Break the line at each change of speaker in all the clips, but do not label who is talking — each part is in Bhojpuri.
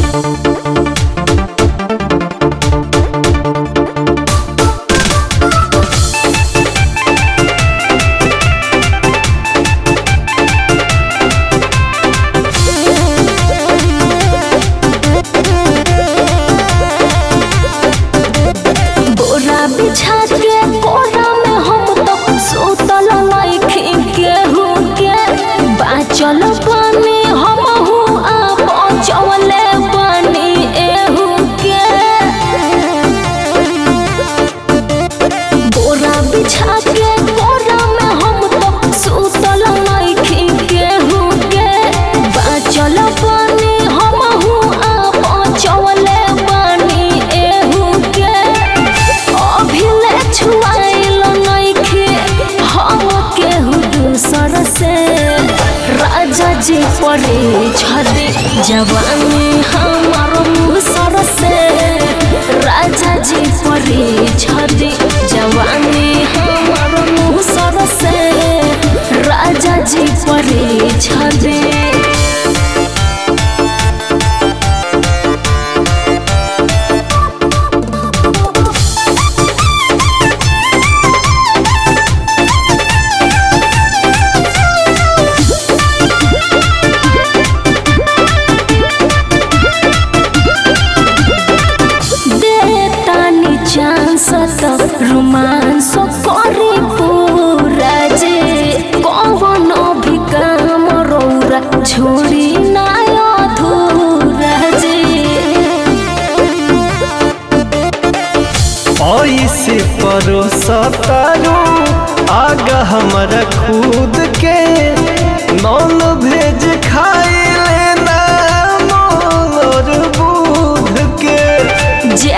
चल पानी हम आप चवले पानी एहू के बोरा बिछा के बोरा में हम तो सुतल नइखी केहू के बाचल पानी हम आप चवले पानी एहू के अभिले छुआइल नइखी हम केहू दूसर से राजा जी परे छदे जवानी हमार मुसर से राजा जी परे छदे जवानी हमार मुसर से राजा जी परे छदे रोमांस करे पूरा जे कौन भी काम रौरा छोड़ी ना अधूरा जे
ऐसे परोसतारो आगा हमारा खुद के नॉन भेज खाई लेना मोर दूध के
जे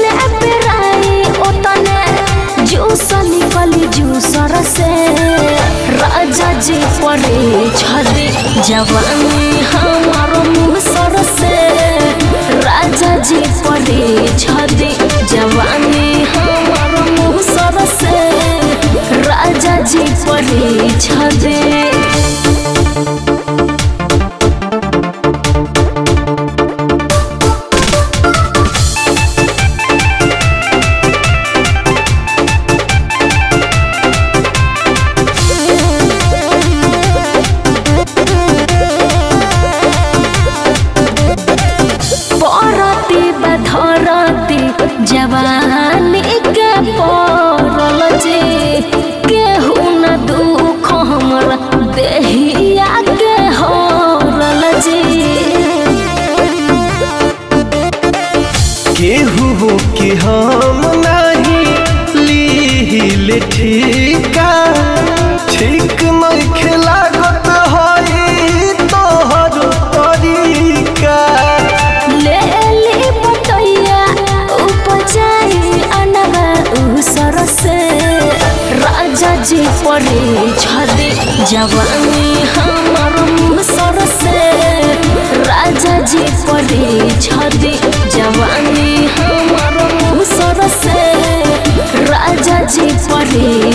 जूसर से राजा जी परे छदे जवानी हमार मुसर से राजा जी परे छदे जवानी हमार मुसर से राजा जी परे छदे जवानी के पड़ल जे केहू न दुख हमरा देहिया के हरल जे
केहू के हम नहीं लील ठीका ठीक नहीं लागत हई तोहर तरीका
ले ली बटैया से राजा जी परे छदे जवानी हमार मुसर से राजा जी परे छदे जवानी हमार मुसर से राजा जी परे